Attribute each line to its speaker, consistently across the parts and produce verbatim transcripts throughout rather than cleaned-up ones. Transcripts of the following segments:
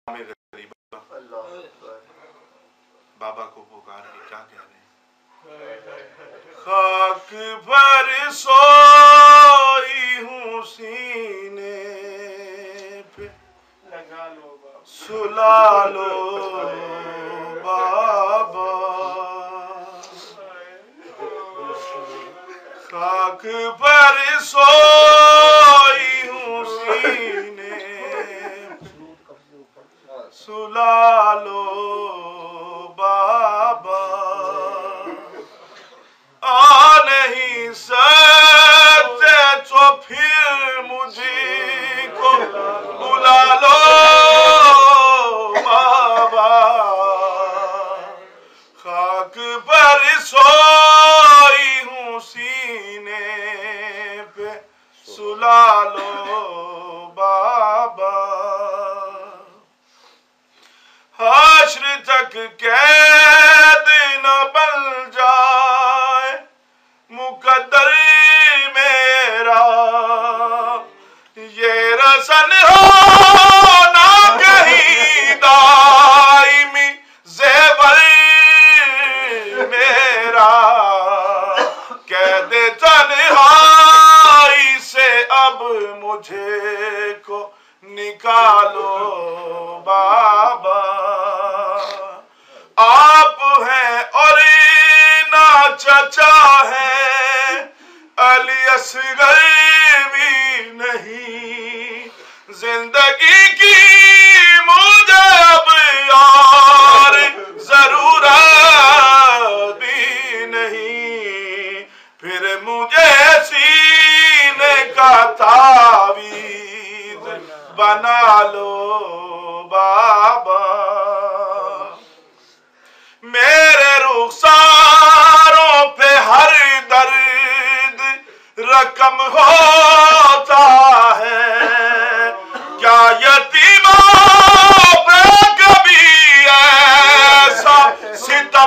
Speaker 1: غریبہ بابا کو پکار کے کیا کہہ رہے ہیں؟ خاک پر سوئی ہوں سینے پہ سلا لو بابا، خاک پر سوئی ہوں سینے سلا لو بابا، آ نہیں سکتے تو پھر مجھے کو بلا لو بابا، خاک پر سوئی ہوں سینے پہ سلا لو بابا، حشر تک قید نہ بن جائے مقدر میرا، یہ رسن ہو نہ کہیں دائمی زیور میرا، قید تنہائی سے اب مجھے کو نکالو بابا، آپ ہیں اور نہ چچا ہیں، علی اصغر بھی نہیں، زندگی کی مجھے اب یار ضرورت بھی نہیں، پھر مجھے سینے کا تعویذ بنا لو بابا، میرے رخساروں پہ ہر درد رقم ہوتا ہے، کیا یتیموں پہ کبھی ایسا ستم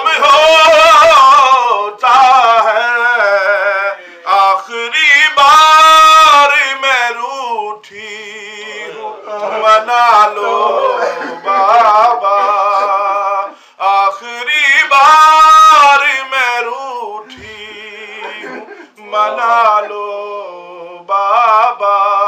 Speaker 1: ہوتا ہے، آخری بار میں روٹھی ہوں منا لو بابا، آخری بار میں روٹھی ہوں منا لو بابا،